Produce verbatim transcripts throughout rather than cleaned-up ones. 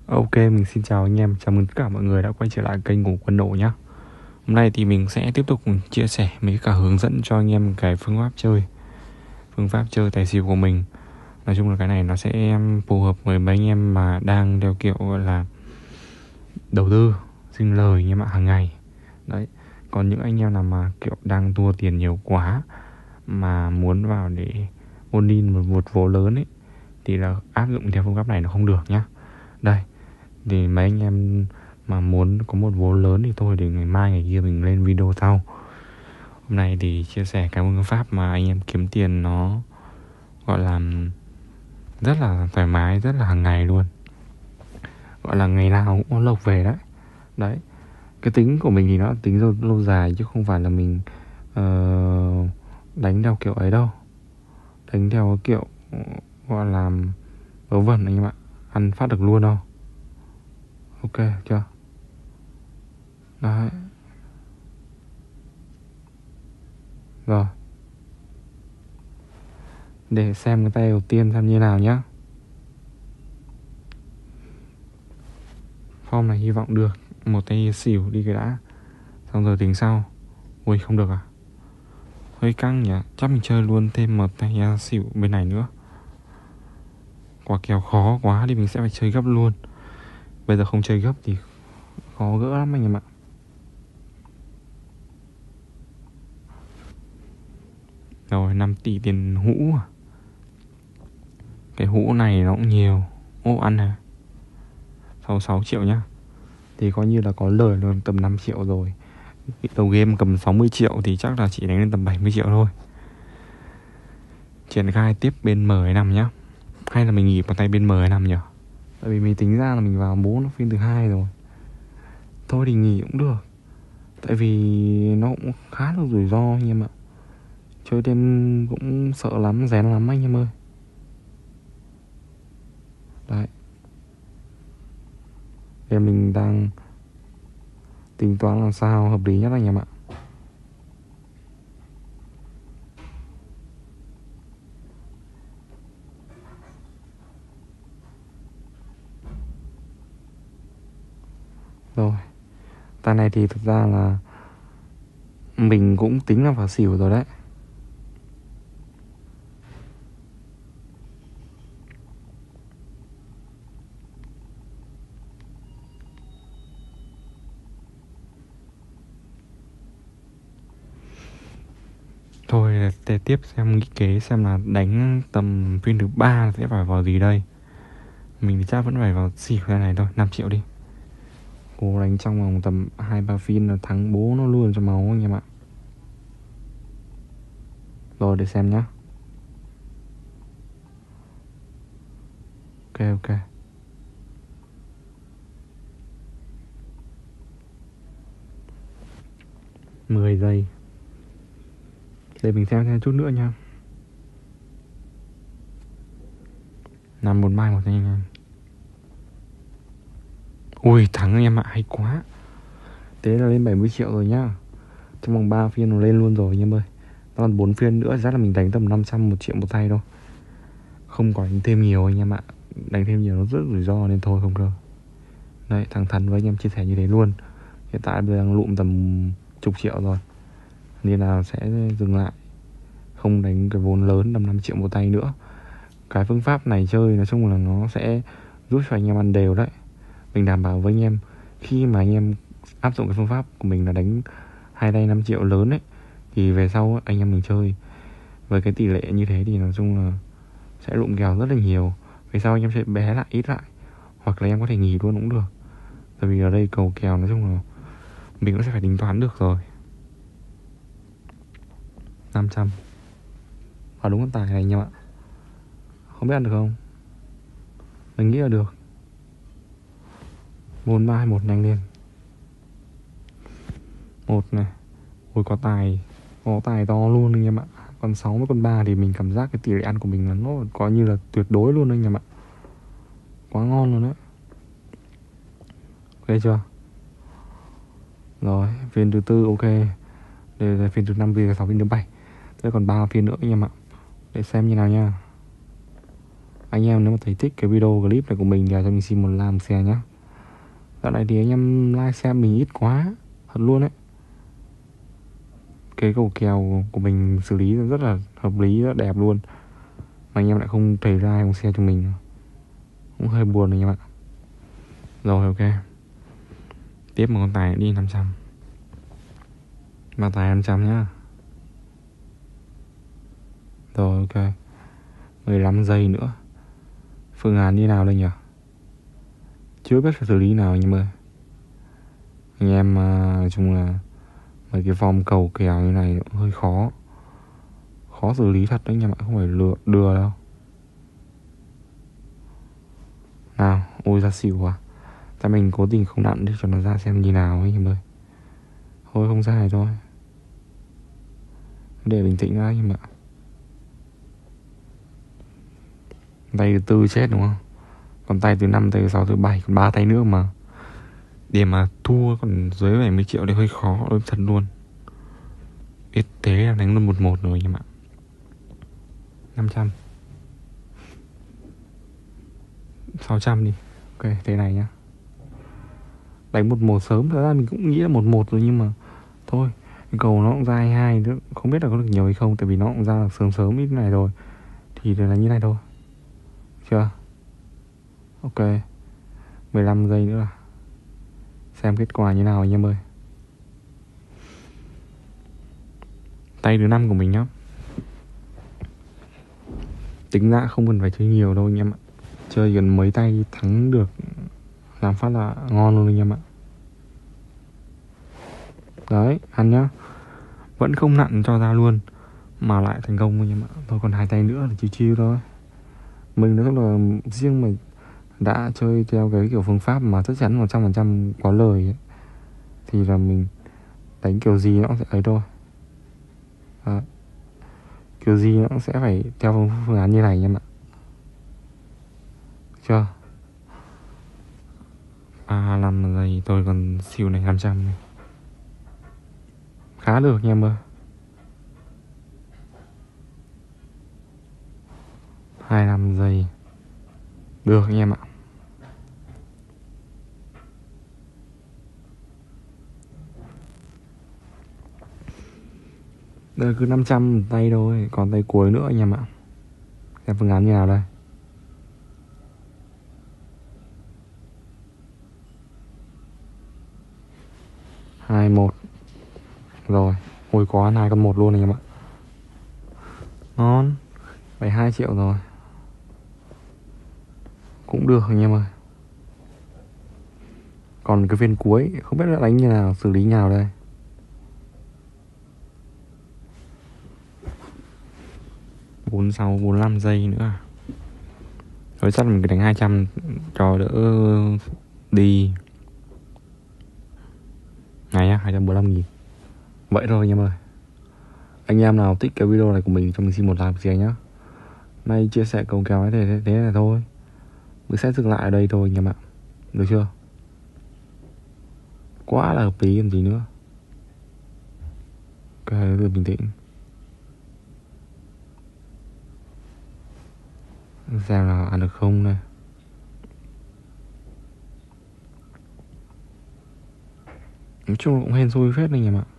Ok, mình xin chào anh em, chào mừng tất cả mọi người đã quay trở lại kênh của Quân Độ nhé. Hôm nay thì mình sẽ tiếp tục chia sẻ mấy cả hướng dẫn cho anh em cái phương pháp chơi Phương pháp chơi tài xỉu của mình. Nói chung là cái này nó sẽ phù hợp với mấy anh em mà đang theo kiểu gọi là đầu tư, sinh lời anh em ạ, hàng ngày. Đấy, còn những anh em nào mà kiểu đang thua tiền nhiều quá mà muốn vào để ôn in một một vố lớn ấy thì là áp dụng theo phương pháp này nó không được nhá. Đây, thì mấy anh em mà muốn có một vốn lớn thì thôi, để ngày mai ngày kia mình lên video sau. Hôm nay thì chia sẻ cái phương pháp mà anh em kiếm tiền nó gọi là rất là thoải mái, rất là hàng ngày luôn, gọi là ngày nào cũng có lộc về đấy. Đấy, cái tính của mình thì nó tính lâu, lâu dài chứ không phải là mình uh, đánh theo kiểu ấy đâu. Đánh theo kiểu gọi là vớ vẩn anh em ạ, ăn phát được luôn đâu. Ok chưa? Đấy. Rồi, để xem cái tay đầu tiên xem như nào nhá. Form này hy vọng được. Một tay xỉu đi cái đã, xong rồi tính sau. Ui không được à, hơi căng nhỉ. Chắc mình chơi luôn thêm một tay xỉu bên này nữa. Quả kèo khó quá thì mình sẽ phải chơi gấp luôn. Bây giờ không chơi gấp thì khó gỡ lắm anh em ạ. Rồi, năm tỷ tiền hũ. Cái hũ này nó cũng nhiều. Ô ăn à, sáu mươi sáu triệu nhá. Thì coi như là có lời luôn, tầm năm triệu rồi. Đầu game cầm sáu mươi triệu thì chắc là chỉ đánh lên tầm bảy mươi triệu thôi. Triển khai tiếp bên M hay năm nhá. Hay là mình nghỉ một tay bên M hay năm nhỉ? Tại vì mình tính ra là mình vào bốn phiên thứ hai rồi. Thôi thì nghỉ cũng được. Tại vì nó cũng khá là rủi ro anh em ạ. Chơi thêm cũng sợ lắm, rén lắm anh em ơi. Đấy, để mình đang tính toán làm sao hợp lý nhất anh em ạ. Rồi, tay này thì thực ra là mình cũng tính là vào xỉu rồi đấy. Thôi để tiếp xem nghĩ kế xem là đánh tầm phiên thứ ba sẽ phải vào gì đây. Mình thì chắc vẫn phải vào xỉu ra này thôi, năm triệu đi. Cố đánh trong vòng tầm hai ba phiên là thắng bố nó luôn cho máu anh em ạ. Rồi để xem nhá. Ok ok. mười giây. Để mình xem thêm chút nữa nha. Nằm một mai một anh em. Ui thắng anh em ạ, hay quá. Thế là lên bảy mươi triệu rồi nhá. Trong vòng ba phiên nó lên luôn rồi anh em ơi. Còn bốn phiên nữa chắc là mình đánh tầm năm trăm một triệu một tay thôi. Không có đánh thêm nhiều anh em ạ. Đánh thêm nhiều nó rất rủi ro nên thôi không đâu. Đấy, thẳng thắn với anh em chia sẻ như thế luôn. Hiện tại bây giờ đang lụm tầm chục triệu rồi, nên là sẽ dừng lại, không đánh cái vốn lớn tầm năm triệu một tay nữa. Cái phương pháp này chơi nói chung là nó sẽ giúp cho anh em ăn đều đấy. Mình đảm bảo với anh em, khi mà anh em áp dụng cái phương pháp của mình là đánh hai tay năm triệu lớn ấy, thì về sau anh em mình chơi với cái tỷ lệ như thế thì nói chung là sẽ lụm kèo rất là nhiều. Về sau anh em sẽ bé lại ít lại, hoặc là em có thể nghỉ luôn cũng được. Tại vì ở đây cầu kèo nói chung là mình cũng sẽ phải tính toán được rồi. Năm trăm vào đúng con tài này anh em ạ. Không biết ăn được không? Mình nghĩ là được. Bốn ba hai một nhanh lên. Một này. Ôi có tài, có tài to luôn anh em ạ. Còn sáu với con ba thì mình cảm giác cái tỷ lệ ăn của mình là nó coi như là tuyệt đối luôn anh em ạ. Quá ngon luôn đấy. Ok chưa? Rồi, phiên thứ tư ok. Đây là phiên thứ năm, phiên thứ sáu, phiên thứ bảy. Thế còn ba phiên nữa anh em ạ. Để xem như nào nha. Anh em nếu mà thấy thích cái video clip này của mình thì cho mình xin một like một share nhá. Dạo này thì anh em like xem mình ít quá, thật luôn đấy. Cái cầu kèo của mình xử lý rất là hợp lý, rất đẹp luôn, mà anh em lại không thấy like không share cho mình, cũng hơi buồn anh em ạ. Rồi ok, tiếp một con tài đi năm trăm. Ba tài năm trăm nhá. Rồi ok, mười lăm giây nữa. Phương án như nào đây nhỉ? Chưa biết phải xử lý nào anh em ơi. Anh em nói chung là mấy cái form cầu kèo như này cũng hơi khó. Khó xử lý thật đấy anh em ạ, không phải lừa đưa đâu. Nào, ôi ra xỉu à. Tại mình cố tình không nặn để cho nó ra xem như nào anh em ơi. Thôi không ra này thôi, để bình tĩnh ra anh em ạ. Tay thứ tư chết đúng không? Còn tay thứ năm, tay thứ sáu, thứ bảy, còn ba tay nữa mà. Để mà thua còn dưới bảy mươi triệu thì hơi khó đối thật luôn. Biết thế là đánh luôn một một rồi anh em ạ. Năm trăm, sáu trăm đi. Ok, thế này nhá. Đánh một một sớm, thật ra mình cũng nghĩ là một một rồi, nhưng mà thôi, cái cầu nó cũng ra hai hai nữa, không biết là có được nhiều hay không, tại vì nó cũng ra sớm sớm ít này rồi, thì là như này thôi. Chưa? Ok, mười lăm giây nữa là xem kết quả như nào anh em ơi. Tay thứ năm của mình nhá. Tính ra không cần phải chơi nhiều đâu anh em ạ. Chơi gần mấy tay thắng được làm phát là ngon luôn anh em ạ. Đấy, ăn nhá. Vẫn không nặn cho ra luôn, mà lại thành công anh em ạ. Thôi còn hai tay nữa là chiêu chiêu thôi. Mình nói chung là riêng mà đã chơi theo cái kiểu phương pháp mà chắc chắn một trăm phần trăm có lời ấy, thì là mình đánh kiểu gì nó cũng sẽ ấy thôi. À, kiểu gì nó cũng sẽ phải theo phương, phương án như này anh em ạ. Chưa? À làm gì tôi còn xỉu này năm trăm này. Khá được nha em ơi. hai năm giây. Được anh em ạ. Đây cứ năm trăm tay thôi, còn tay cuối nữa anh em ạ. Xem phương án như nào đây. Hai một. Rồi, ôi có hai con một luôn anh em ạ. Ngon. Bảy hai triệu rồi. Cũng được anh em ơi. Còn cái phiên cuối không biết là đánh như nào, xử lý như nào đây. Bốn sáu, bốn lăm giây nữa à. Rồi chắc mình cứ đánh hai trăm cho đỡ đi. Này nhá, hai trăm bốn mươi lăm nghìn. Vậy thôi anh em ơi. Anh em nào thích cái video này của mình cho mình xin một like share nhá. Nay chia sẻ cầu kèo thế, thế, thế này thôi. Mình sẽ dừng lại ở đây thôi anh em ạ. Được chưa? Quá là hợp lý làm gì nữa. Ok, cứ bình tĩnh. Xem nào ăn được không này. Nói chung là cũng hên xui phết anh em ạ.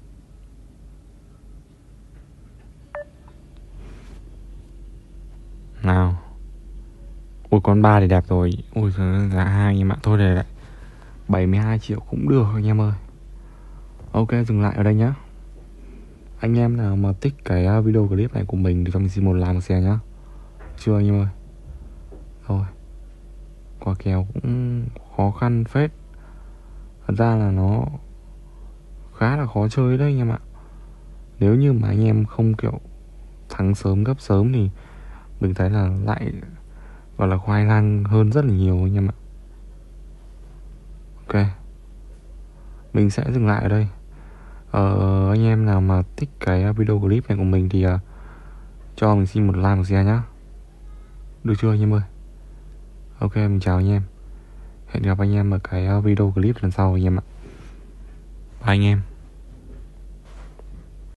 Nào. Ôi con ba thì đẹp rồi. Ôi là hai anh em ạ. Thôi để lại bảy mươi hai triệu cũng được anh em ơi. Ok, dừng lại ở đây nhá. Anh em nào mà thích cái video clip này của mình thì cho mình xin một like một share nhá. Chưa anh em ơi. Thôi, quả kèo cũng khó khăn phết. Thật ra là nó khá là khó chơi đấy anh em ạ. Nếu như mà anh em không kiểu thắng sớm gấp sớm thì mình thấy là lại gọi là khoai lang hơn rất là nhiều anh em ạ. Ok, mình sẽ dừng lại ở đây. Ờ, anh em nào mà thích cái video clip này của mình thì uh, cho mình xin một like một share nhá. Được chưa anh em ơi? Ok, mình chào anh em. Hẹn gặp anh em ở cái video clip lần sau anh em ạ. Bye anh em.